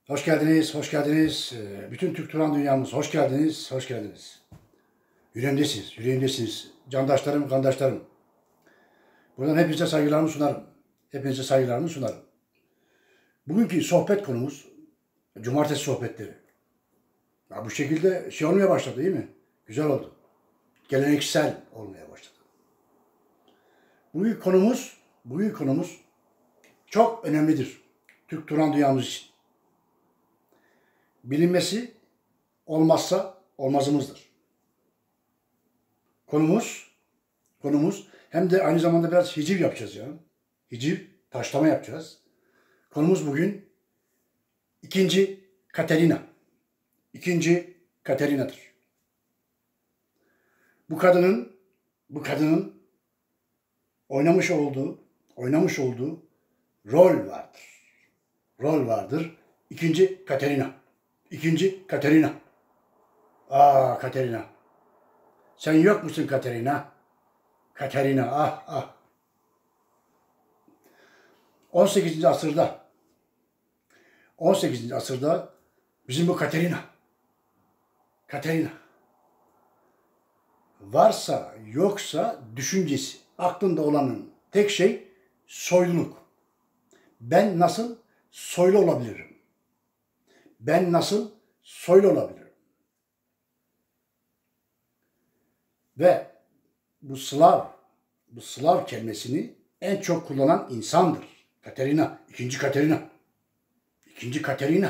Hoş geldiniz, hoş geldiniz. Bütün Türk Turan dünyamız hoş geldiniz, hoş geldiniz. Yüreğimdesiniz, yüreğimdesiniz. Candaşlarım, kandaşlarım. Buradan hepinize saygılarımı sunarım. Hepinize saygılarımı sunarım. Bugünkü sohbet konumuz cumartesi sohbetleri. Ya bu şekilde olmaya başladı değil mi? Güzel oldu. Geleneksel olmaya başladı. Bugünkü konumuz çok önemlidir. Türk Turan dünyamız için. Bilinmesi olmazsa olmazımızdır. Konumuz hem de aynı zamanda biraz hiciv yapacağız ya. Hiciv, taşlama yapacağız. Konumuz bugün ikinci Katerina. İkinci Katerina'dır. Bu kadının oynamış olduğu rol vardır. Rol vardır. İkinci Katerina. İkinci Katerina. Katerina. Sen yok musun Katerina? Katerina, ah. 18. asırda bizim bu Katerina varsa yoksa düşüncesi, aklında olanın tek şey soyluluk. Ben nasıl soylu olabilirim? Ben nasıl soylu olabilirim? Ve bu Slav kelimesini en çok kullanan insandır. Katerina, ikinci Katerina. İkinci Katerina.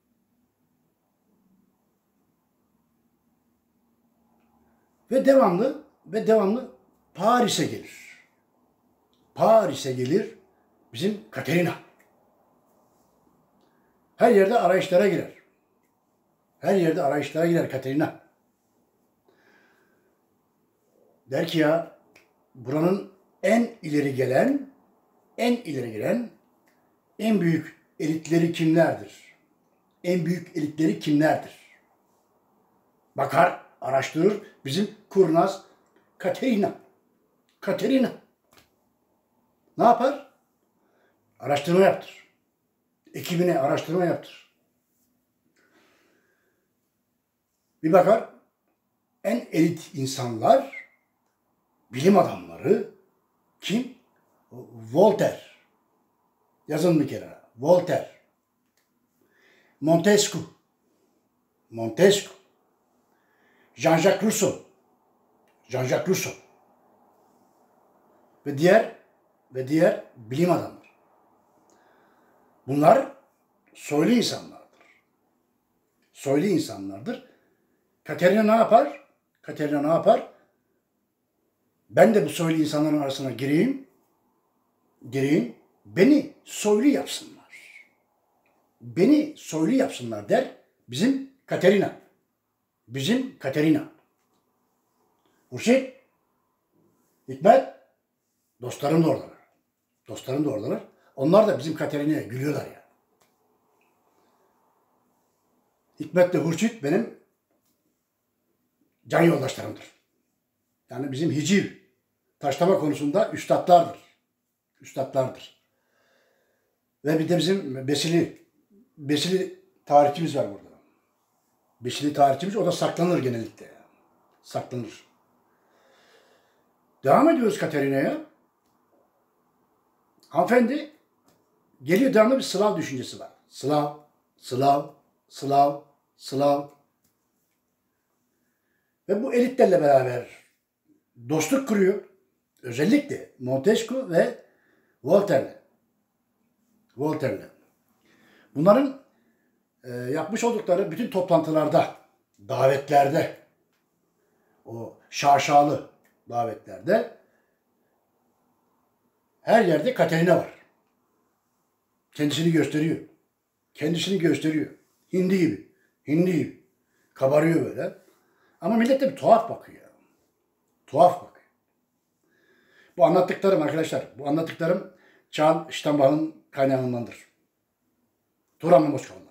Ve devamlı Paris'e gelir. Paris'e gelir bizim Katerina. Her yerde arayışlara girer. Her yerde arayışlara girer Katerina. Der ki ya buranın en ileri gelen en büyük elitleri kimlerdir? En büyük elitleri kimlerdir? Bakar, araştırır bizim kurnaz Katerina. Ne yapar? Araştırma yaptır. Ekibine araştırma yaptır. Bir bakar en elit insanlar, bilim adamları kim? Voltaire. Yazın bir kere. Voltaire. Montesquieu. Jean-Jacques Rousseau. Ve diğer bilim adamları. Bunlar soylu insanlardır. Katerina ne yapar? Ben de bu soylu insanların arasına gireyim. Beni soylu yapsınlar der bizim Katerina. Hurşit, Hikmet, dostlarım da oradalar. Onlar da bizim Katerina'ya gülüyorlar ya. Hikmet de Hurşit benim can yoldaşlarımdır. Yani bizim hiciv, taşlama konusunda üstadlardır. Ve bir de bizim Besili tarihçimiz var burada. Besili tarihçimiz, o da saklanır genellikle. Saklanır. Devam ediyoruz Katerina'ya. Hanımefendi geliyor, devamlı bir Slav düşüncesi var. Slav. Ve bu elitlerle beraber dostluk kuruyor. Özellikle Montesquieu ve Voltaire'le. Bunların yapmış oldukları bütün toplantılarda, davetlerde, o şaşalı davetlerde her yerde Katerina var. Kendisini gösteriyor. Hindi gibi. Kabarıyor böyle. Ama millet de bir tuhaf bakıyor. Bu anlattıklarım arkadaşlar, Charles Steinbach'ın kaynağındandır. Turan ve Moskovalılar.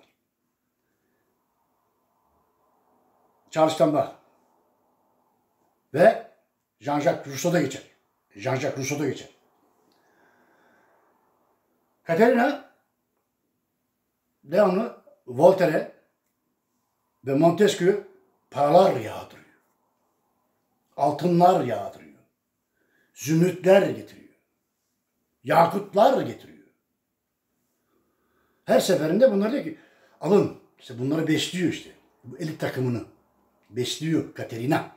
Charles Steinbach ve Jean-Jacques Rousseau'da geçer. Katerina devamlı Voltaire ve Montesquieu paralar yağdırıyor. Altınlar yağdırıyor. Zümrütler getiriyor. Yakutlar getiriyor. Her seferinde bunlar diyor ki alın. İşte bunları besliyor işte. Bu elit takımını besliyor Katerina.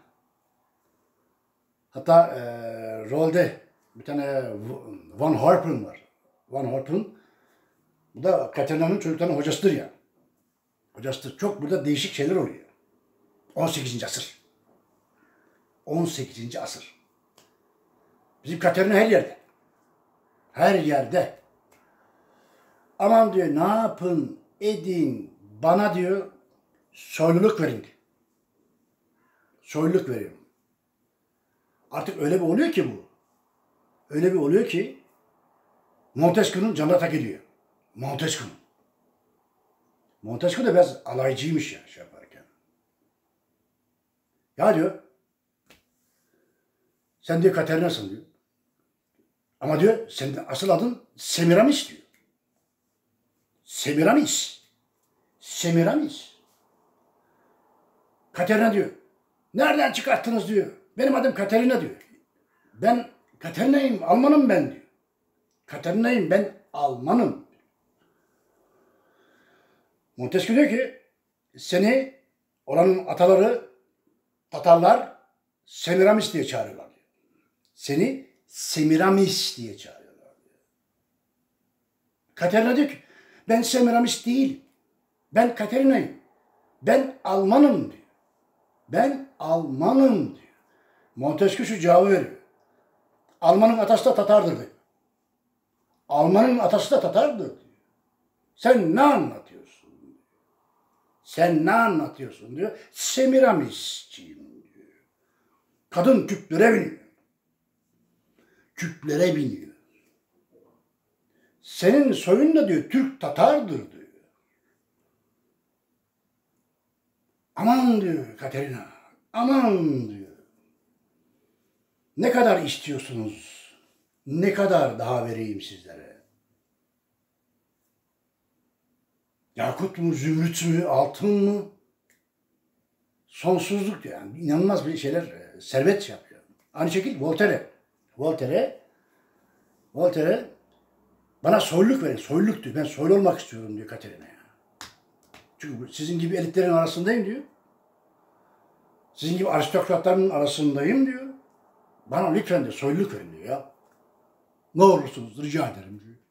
Hatta rolde bir tane Van Harpen var. Van Harpen bu da Katerina'nın çocuklarının hocasıdır ya. Hocasıdır. Çok burada değişik şeyler oluyor. 18. asır. 18. asır. Bizim Katerina her yerde. Her yerde. Aman diyor ne yapın edin bana diyor soyluluk verin. Soyluluk veriyorum. Artık öyle bir oluyor ki bu. Öyle bir oluyor ki Montesquieu'nun canına tak ediyor. Montesquieu. Montesquieu da biraz alaycıymış ya şey yaparken. Ya diyor sen diyor Katerina'sın diyor. Ama diyor senin asıl adın Semiramis diyor. Semiramis. Semiramis. Katerina diyor. Nereden çıkarttınız diyor. Benim adım Katerina diyor. Ben Katerina'yım, Almanım ben diyor. Katerina'yım ben Almanım. Montesquieu diyor ki seni oranın ataları Tatarlar Semiramis diye çağırıyorlar diyor. Seni Semiramis diye çağırıyorlar diyor. Katerina diyor ki ben Semiramis değilim. Ben Katerina'yım. Ben Almanım diyor. Ben Almanım diyor. Montesquieu şu cevabı veriyor. Almanın atası da Tatardır diyor. Almanın atası da Tatardır diyor. Sen ne anlatıyorsun? Sen ne anlatıyorsun diyor. Semiramisçiyim diyor. Kadın küplere biniyor. Küplere biniyor. Senin soyun da diyor Türk Tatardır diyor. Aman diyor Katerina. Aman diyor. Ne kadar istiyorsunuz? Ne kadar daha vereyim sizlere? Yakut mu, zümrüt mü, altın mı? Sonsuzluk yani. İnanılmaz bir şeyler, servet şey yapıyor. Aynı şekilde Voltaire bana soyluluk verin, soyluluk diyor. Ben soylu olmak istiyorum diyor Katerina'ya. Çünkü sizin gibi elitlerin arasındayım diyor. Sizin gibi aristokratların arasındayım diyor. Bana lütfen diyor, soyluluk verin diyor ya. Ne olursunuz rica ederim diyor.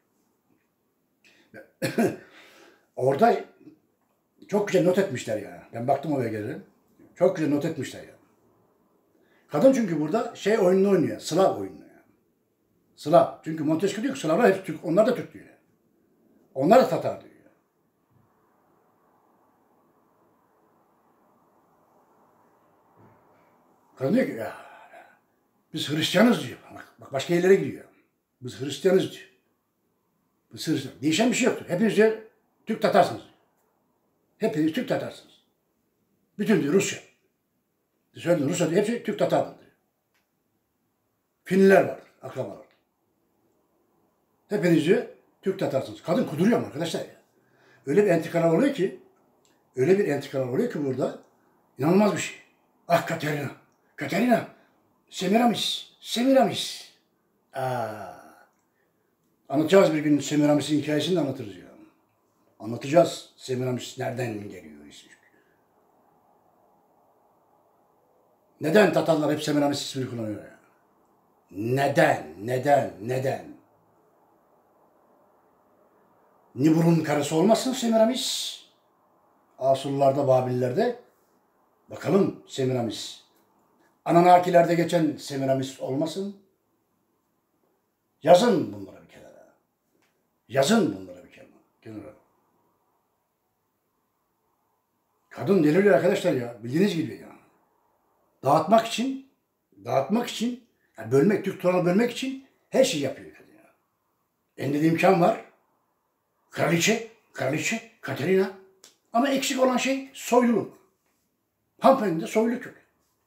Orada çok güzel not etmişler ya. Ben baktım oraya geldim. Çok güzel not etmişler ya. Kadın çünkü burada şey oyununu oynuyor. Slav oyununu yani. Slav. Çünkü Montesquieu diyor ki Slavlar hep Türk. Onlar da Türk diyor. Onlar da Tatar diyor. Kadın diyor ki ya biz Hristiyanız diyor. Bak başka yerlere gidiyor. Biz Hristiyanız diyor. Biz Hristiyan. Değişen bir şey yoktur. Hepiniz diyor Türk Tatarsınız. Hepiniz Türk Tatarsınız. Bütün diyor Rusya. Söylediğin Rusya diyor hepsi Türk Tatardır diyor. Finliler var, akrabalar. Hepiniz diyor Türk Tatarsınız. Kadın kuduruyor mu arkadaşlar ya? Öyle bir entrikalar oluyor ki, burada inanılmaz bir şey. Ah Katerina, Katerina, Semiramis. Anlatacağız bir gün Semiramis'in hikayesini de anlatırız ya. Anlatacağız Semiramis nereden geliyor ismi. Neden Tatarlar hep Semiramis ismini kullanıyor ya? Neden? Nibur'un karısı olmasın Semiramis? Asurlularda, Babillerde. Bakalım Semiramis. Ananakilerde geçen Semiramis olmasın? Yazın bunları bir kenara. Kenara. Kadın deliriyor arkadaşlar ya. Bildiğiniz gibi ya. Dağıtmak için, yani bölmek, Türk toprağını bölmek için her şeyi yapıyor kadın ya. Elinde de imkan var. Kraliçe, Katerina. Ama eksik olan şey soyluluk. Hanımefendide soyluluk yok.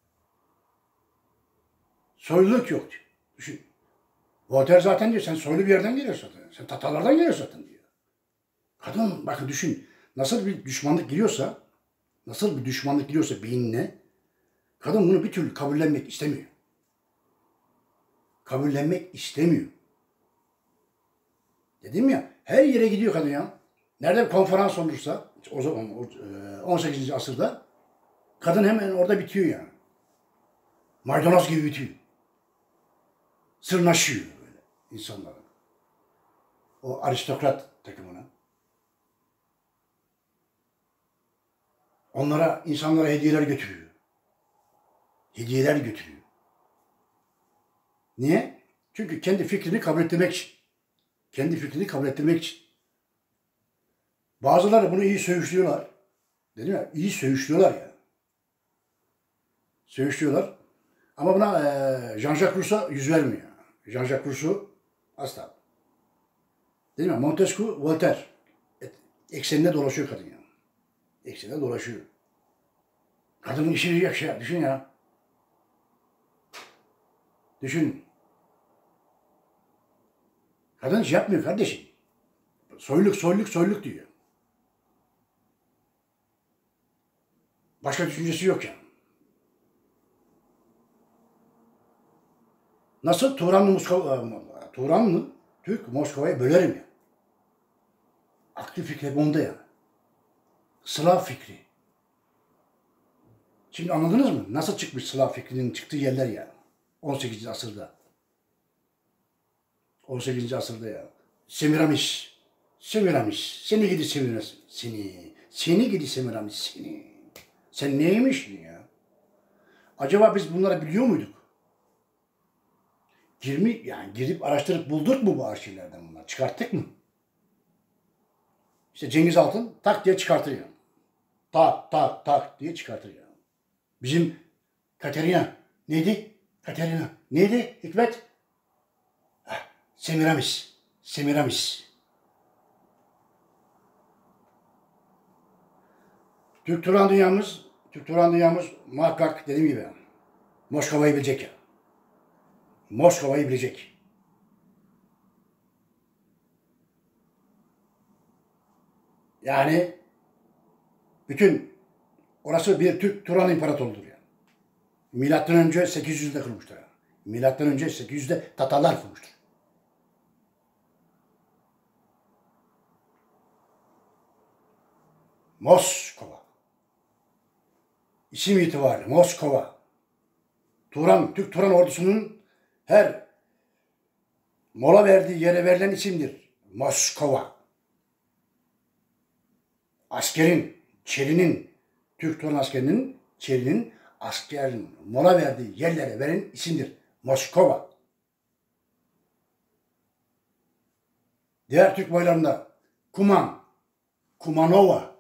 Soyluluk yok diyor. Düşün. Voltaire zaten diyor sen soylu bir yerden geliyorsun zaten. Sen Tatarlardan geliyorsun zaten diyor. Kadın bakın düşün. nasıl bir düşmanlık giriyorsa, beynine, kadın bunu bir türlü kabullenmek istemiyor. Kabullenmek istemiyor. Dedim ya, her yere gidiyor kadın ya. Nerede bir konferans olursa, o zaman 18. asırda, kadın hemen orada bitiyor yani. Maydanoz gibi bitiyor. Sırnaşıyor böyle insanların. O aristokrat takımına. Onlara, insanlara hediyeler götürüyor. Hediyeler götürüyor. Niye? Çünkü kendi fikrini kabul ettirmek için. Kendi fikrini kabul ettirmek için. Bazıları bunu iyi söğüşlüyorlar. Dedim ya, iyi söğüşlüyorlar ya. Söğüşlüyorlar. Ama buna Jean-Jacques Rousseau yüz vermiyor. Jean-Jacques Rousseau asla. Dedim ya, Montesquieu, Voltaire. Ekseninde dolaşıyor kadın ya. Ekseninde dolaşıyor. Kadının işini yakışıyor. Düşün ya. Düşün. Kadın hiç yapmıyor kardeşim. Soyluk diyor. Başka düşüncesi yok yani. Nasıl Turanlı Türk Moskova'yı bölerim ya. Aklı fikri bunda ya. Slav fikri. Şimdi anladınız mı? Nasıl çıkmış Slav fikrinin çıktığı yerler ya. 18. asırda. 18. asırda ya. Semiramis. Seni gidi Semiramis. Seni gidi Semiramis. Seni. Sen neymişsin ya? Acaba biz bunları biliyor muyduk? Girip araştırıp bulduk mu bu arşivlerden bunları? Çıkarttık mı? İşte Cengiz Altın tak diye çıkartıyor. Tak diye çıkartıyor. Bizim Katerina neydi? Neydi? Hikmet? Semiramis. Türk Turan dünyamız muhakkak dediğim gibi Moskova'yı bilecek ya. Moskova'yı bilecek. Yani orası bir Türk Turan İmparatorluğu'dur yani. Milattan önce 800'de kurmuştur yani. Milattan önce 800'de Tatarlar kurmuştur. Moskova. İsim itibariyle Moskova. Türk Turan ordusunun her mola verdiği yere verilen isimdir. Moskova. Türk Turan askerinin mola verdiği yerlere veren isimdir. Moskova. Diğer Türk boylarında Kumanova.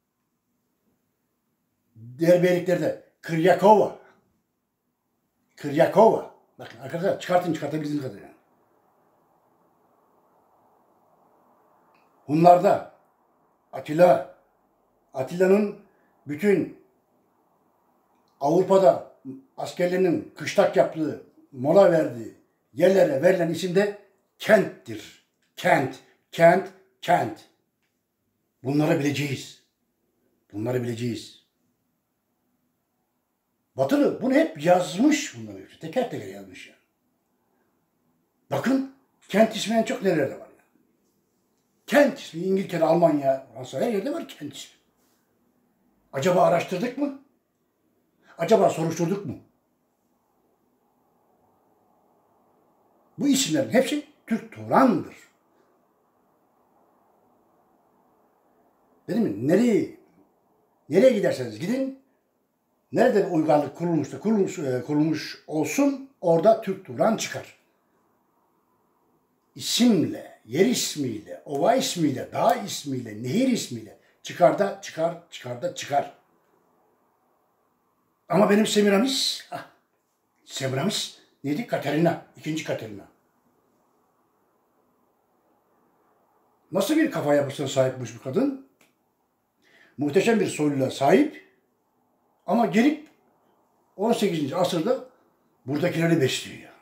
Diğer beyliklerde Kiryakova. Bakın arkadaşlar çıkartabildiğiniz kadar yani. Hunlarda Atilla'nın bütün Avrupa'da askerlerinin kışlak yaptığı, mola verdiği yerlere verilen isim de kenttir. Kent. Bunları bileceğiz. Batılı bunu hep yazmış bunları. Teker teker yazmış yani. Bakın kent ismi en çok nerelerde var ya. Kent ismi İngiltere, Almanya, Fransa her yerde var kent ismi. Acaba araştırdık mı? Acaba soruşturduk mu? Bu isimlerin hepsi Türk Turan'dır. Değil mi? Nereye giderseniz gidin, nerede bir uygarlık kurulmuş olsun, orada Türk Turan çıkar. İsimle, yer ismiyle, ova ismiyle, dağ ismiyle, nehir ismiyle çıkar. Ama benim Semiramis neydi? Katerina, ikinci Katerina. Nasıl bir kafa yapısına sahipmiş bu kadın? Muhteşem bir soyluluğa sahip ama gelip 18. asırda buradakileri besliyor.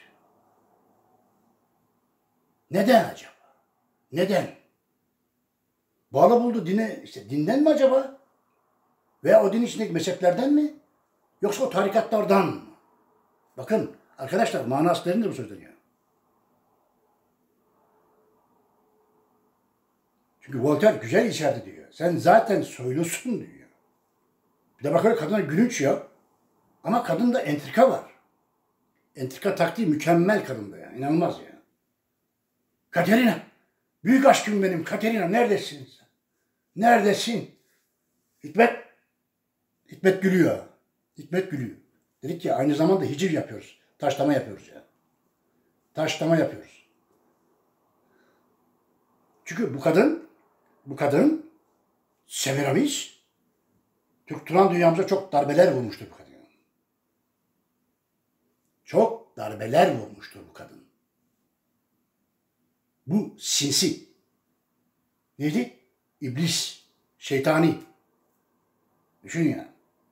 Neden acaba? Neden? Bağlı buldu dine, işte dinden mi acaba? Veya o din içindeki mezheplerden mi? Yoksa o tarikatlardan mı? Bakın arkadaşlar, manası derindir bu sözden ya. Çünkü Voltaire güzel işaret ediyor. Sen zaten soylusun diyor. Bir de bakın kadına gülünç ya. Ama kadında entrika var. Entrika taktiği mükemmel kadında ya. İnanılmaz ya. Katerina. Büyük aşkım benim. Katerina neredesin sen? Neredesin? Hikmet. Hikmet gülüyor. Hikmet gülüyor. Dedik ki aynı zamanda hiciv yapıyoruz. Taşlama yapıyoruz ya. Taşlama yapıyoruz. Çünkü bu kadın Semiramis, Türk-Turan dünyamıza çok darbeler vurmuştur bu kadın. Çok darbeler vurmuştur bu kadın. Bu sinsi. Neydi? İblis, şeytani. Düşün ya.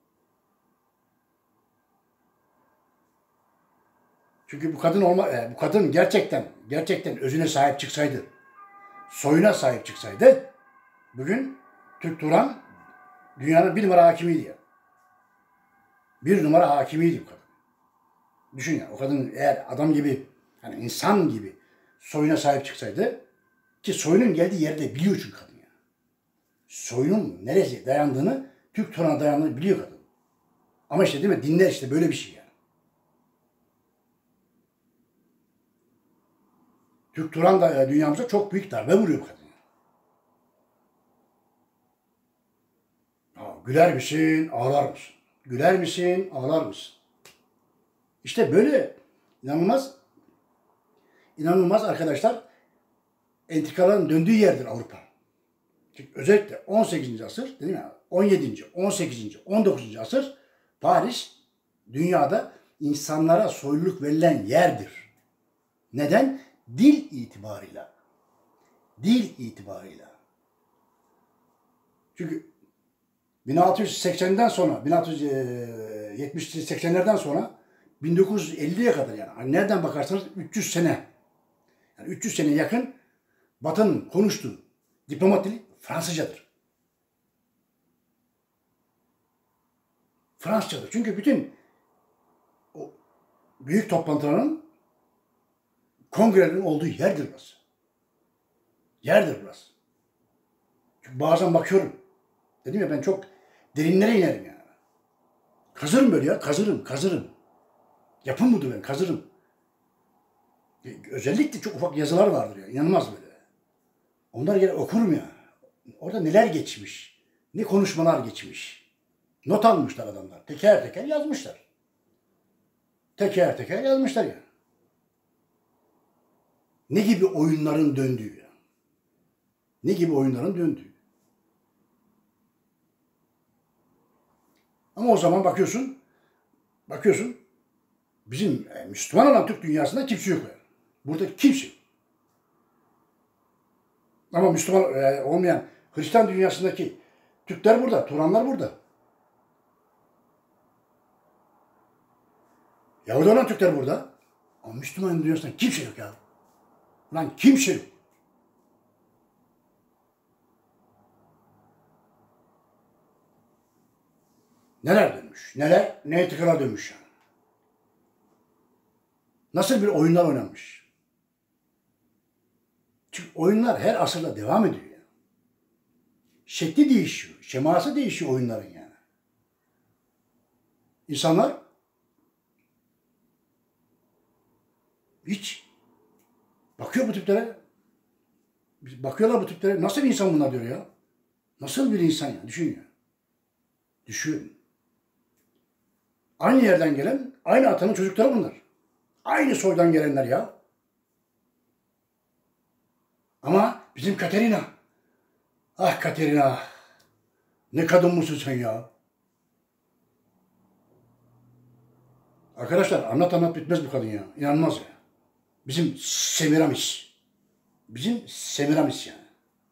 Çünkü bu kadın gerçekten özüne sahip çıksaydı, soyuna sahip çıksaydı, bugün Türk Turan dünyanın bir numara hakimiydi ya. Bir numara hakimiydi bu kadın. Düşün ya, o kadın eğer adam gibi, hani insan gibi soyuna sahip çıksaydı, ki soyunun geldiği yerde biliyor çünkü kadın ya. Soyunun neresi dayandığını, Türk Turan'a dayandığını biliyor kadın. Ama işte değil mi, dinler işte böyle bir şey yani. Türk Turan da dünyamıza çok büyük darbe vuruyor bu kadın. Güler misin, ağlar mısın? Güler misin, ağlar mısın? İşte böyle inanılmaz arkadaşlar, entrikaların döndüğü yerdir Avrupa. Çünkü özellikle 18. asır, değil mi? 17. 18. 19. asır Paris dünyada insanlara soyluluk verilen yerdir. Neden? Dil itibarıyla. Dil itibarıyla. Çünkü 1680'den sonra, 1670-80'lerden sonra 1950'ye kadar yani nereden bakarsanız 300 sene. Yani 300 sene yakın Batı'nın konuştuğu diplomat dili Fransızcadır. Fransızcadır. Çünkü bütün o büyük toplantıların, kongrelerin olduğu yerdir burası. Yerdir burası. Çünkü bazen bakıyorum. Dedim ya, ben çok derinlere inerim yani. Kazırım böyle ya. Kazırım. Yapım budur ben. Kazırım. Özellikle çok ufak yazılar vardır ya. İnanılmaz böyle. Onları gene okurum ya. Orada neler geçmiş. Ne konuşmalar geçmiş. Not almışlar adamlar. Teker teker yazmışlar. Teker teker yazmışlar ya. Ne gibi oyunların döndüğü ya. Ne gibi oyunların döndüğü. Ama o zaman bakıyorsun bizim Müslüman olan Türk dünyasında kimse yok yani. Burada kimse yok. Ama Müslüman olmayan Hristiyan dünyasındaki Türkler burada, Turanlar burada. Yahudi olan Türkler burada. Ama Müslüman dünyasında kimse yok ya. Lan kimse yok. Neler dönmüş, ne etikalar dönmüş yani. Nasıl bir oyunlar oynanmış. Çünkü oyunlar her asırda devam ediyor yani. Şekli değişiyor, şeması değişiyor oyunların yani. İnsanlar hiç bakıyor bu tiplere. Bakıyorlar bu tiplere. Nasıl bir insan bunlar diyor ya. Nasıl bir insan ya. Düşün ya. Düşün. Aynı yerden gelen, aynı atanın çocukları bunlar. Aynı soydan gelenler ya. Ama bizim Katerina. Ah Katerina. Ne kadın mısın sen ya. Arkadaşlar anlat bitmez bu kadın ya. İnanılmaz ya. Bizim Semiramis. Bizim Semiramis yani.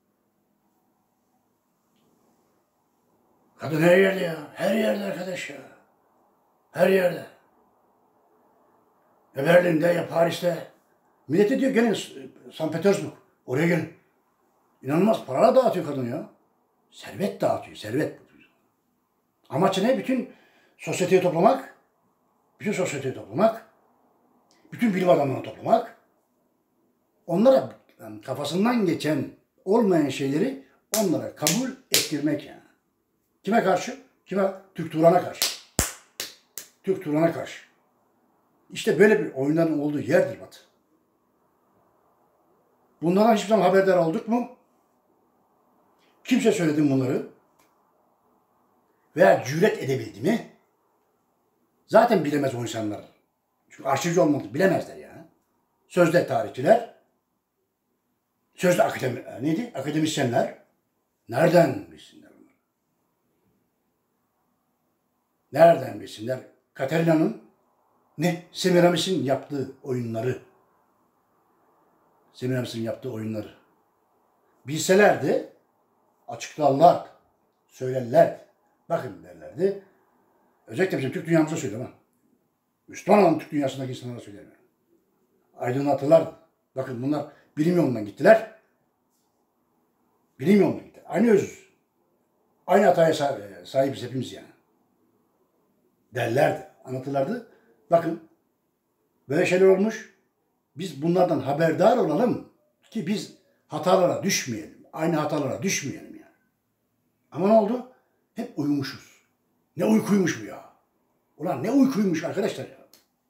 Kadın her yerde ya. Her yerde arkadaş ya. Her yerde. Ya Berlin'de ya Paris'te. Millete diyor gelin St. Petersburg. Oraya gelin. İnanılmaz paralar dağıtıyor kadın ya. Servet dağıtıyor, servet. Amacı ne? Bütün sosyeteyi toplamak. Bütün sosyeteyi toplamak. Bütün bilim adamlarını toplamak. Onlara yani kafasından geçen olmayan şeyleri onlara kabul ettirmek yani. Kime karşı? Kime? Türk Turan'a karşı. Türk Turan'a karşı. İşte böyle bir oyunların olduğu yerdir Batı. Bunlardan hiçbir zaman haberdar olduk mu? Kimse söyledi bunları? Veya cüret edebildi mi? Zaten bilemez o insanlar. Çünkü arşivci olmadı, bilemezler yani. Sözde tarihçiler, sözde akademisyenler. Nereden bilsinler bunları? Nereden bilsinler? Katerina'nın Semiramis'in yaptığı oyunları. Semiramis'in yaptığı oyunları. Bilselerdi açıklarlar, söylerler. Bakın derlerdi. Özellikle bizim Türk dünyamıza söylüyorum ha. Müslüman olan Türk dünyasındaki insanlara söylemiyorum. Aydınlatırlardı. Bakın bunlar bilim yolundan gittiler. Bilim yolundan gittiler. Aynı özüz. Aynı hataya sahibiz hepimiz yani. Derlerdi, anlatırlardı. Bakın böyle şeyler olmuş. Biz bunlardan haberdar olalım ki biz hatalara düşmeyelim. Aynı hatalara düşmeyelim yani. Ama ne oldu? Hep uyumuşuz. Ne uykuymuş bu ya. Ulan ne uykuymuş arkadaşlar ya.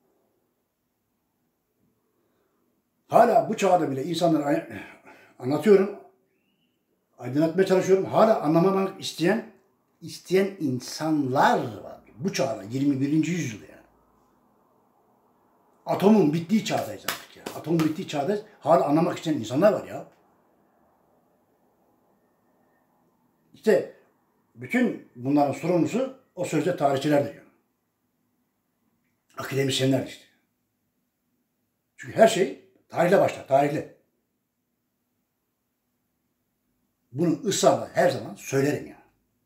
Hala bu çağda bile insanlara anlatıyorum. Aydınlatmaya çalışıyorum. Hala anlamamak isteyen insanlar var. Bu çağda 21. yüzyılda yani. Atomun bittiği çağdayız artık ya. Atomun bittiği çağdayız. Hala anlamak isteyen insanlar var ya. İşte bütün bunların sorumlusu o sözde tarihçilerdir yani. Akademisyenler işte. Çünkü her şey tarihle başlar, tarihle. Bunu ısrarla her zaman söylerim yani.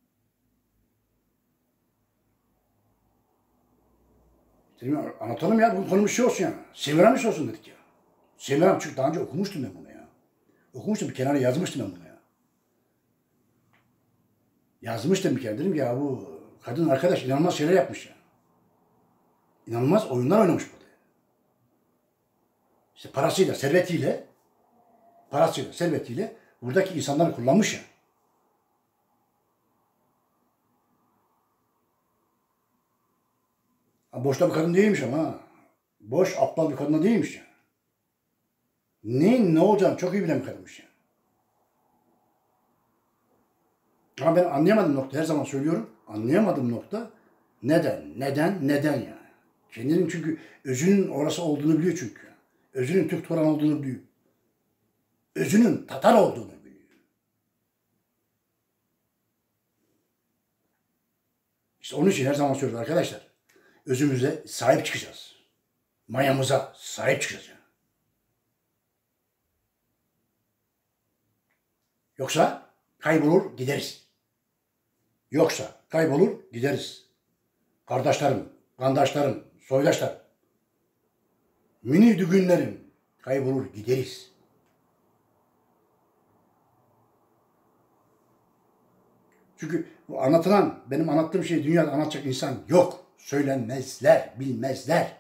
Dedim, anlatalım ya, bu konumuz şey olsun yani. Semiramis olsun dedik ya. Semiramis çünkü daha önce okumuştum ben bunu ya. Okumuştum, bir kenara yazmıştım ben bunu ya. Yazmıştım bir kere, dedim ki ya bu kadın arkadaş inanılmaz şeyler yapmış ya. İnanılmaz oyunlar oynamış burada. İşte parasıyla, servetiyle buradaki insanları kullanmış ya. Boşta bir kadın değilmiş ama ha. Boş, aptal bir kadın değilmiş ya. Ne olacağını çok iyi bilen bir kadınmış ya. Ama ben anlayamadığım nokta, her zaman söylüyorum, anlayamadığım nokta neden yani. Kendinin çünkü özünün orası olduğunu biliyor çünkü. Özünün Türk Turan olduğunu biliyor. Özünün Tatar olduğunu biliyor. İşte onun için her zaman söylüyorum arkadaşlar. Özümüze sahip çıkacağız. Mayamıza sahip çıkacağız. Yani. Yoksa kaybolur gideriz. Kardeşlerim, kandaşlarım, soydaşlarım. Mini düğünlerim kaybolur gideriz. Çünkü bu anlatılan, benim anlattığım şeyi dünyada anlatacak insan yok. Söylenmezler, bilmezler.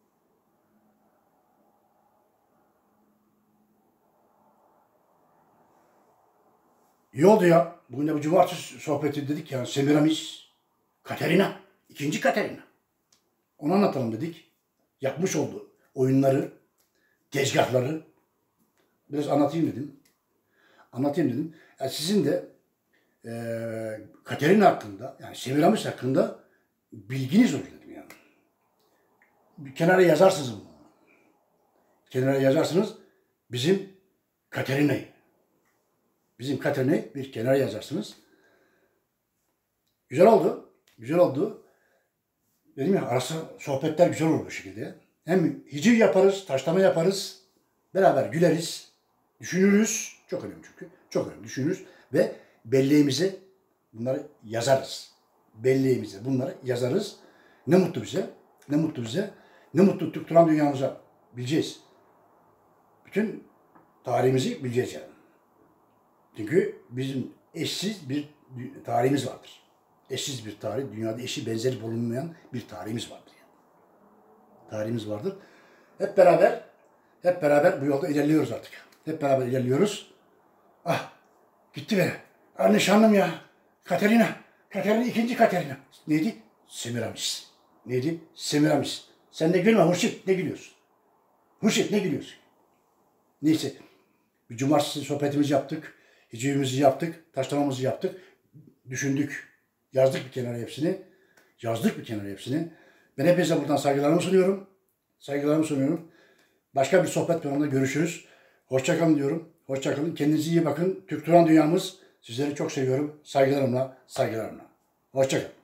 İyi oldu ya. Bugün de bu cumartesi sohbeti dedik ya. Semiramis, Katerina, ikinci Katerina. Onu anlatalım dedik. Yapmış olduğu oyunları, tezgahları biraz anlatayım dedim. Yani sizin de Katerina hakkında, yani Semiramis hakkında bilginiz olur dedim yani. Bir kenara yazarsınız bunu. Kenara yazarsınız bizim Katerina'yı. Bir kenara yazarsınız. Güzel oldu. Dedim ya, arası sohbetler güzel olur bu şekilde. Hem hiciv yaparız, taşlama yaparız. Beraber güleriz, düşünürüz. Çok önemli çünkü. Çok önemli, düşünürüz. Ve belleğimize bunları yazarız. Ne mutlu bize. Ne mutlu Türk Turan dünyamıza. Bileceğiz. Bütün tarihimizi bileceğiz yani. Çünkü bizim eşsiz bir tarihimiz vardır. Eşsiz bir tarih, dünyada eşi benzeri bulunmayan bir tarihimiz vardır. Yani. Tarihimiz vardır. Hep beraber bu yolda ilerliyoruz artık. Hep beraber ilerliyoruz. Ah, gitti be. Ah, nişanlım ya. Katerina, ikinci Katerina. Neydi? Semiramis. Neydi? Semiramis. Sen de gülme Hurşit, ne gülüyorsun? Hurşit, ne gülüyorsun? Neyse, bir cumartesi sohbetimizi yaptık. Hicivimizi yaptık. Taşlamamızı yaptık. Düşündük. Yazdık bir kenara hepsini. Ben hepinize buradan saygılarımı sunuyorum. Başka bir sohbet programında görüşürüz. Hoşça kalın diyorum. Hoşça kalın. Kendinize iyi bakın. Türk Turan Dünyamız sizleri çok seviyorum. Saygılarımla. Hoşça kalın.